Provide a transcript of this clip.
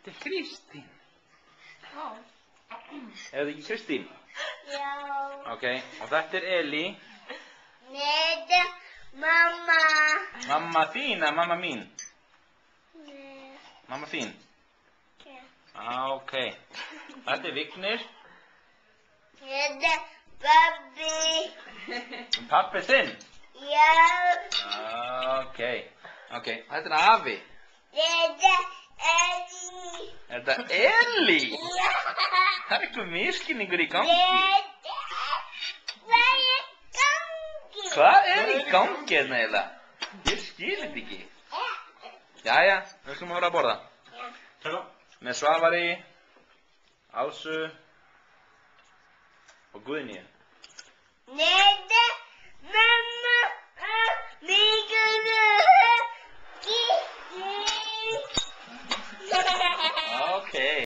Þetta er Kristín. Er þetta ekki Kristín? Já. Ok, og þetta er Elí. Þetta er mamma. Mamma þín eða mamma mín? Nei. Mamma þín? Já. Ok. Þetta er Vignir. Þetta er pabbi. Pabbi þinn? Já. Ok. Ok, þetta er afi. Þetta er Elí. Er þetta Elí? Já. Það er eitthvað misskilningur í gangi. Hvað er í gangi? Hvað er í gangi hérna eiginlega? Ég skil þetta ekki. Jæja, við skulum að fara að borða. Já. Með Svavari, Ásu og Guðnýju. Þetta er mamma og Miguel. Ok.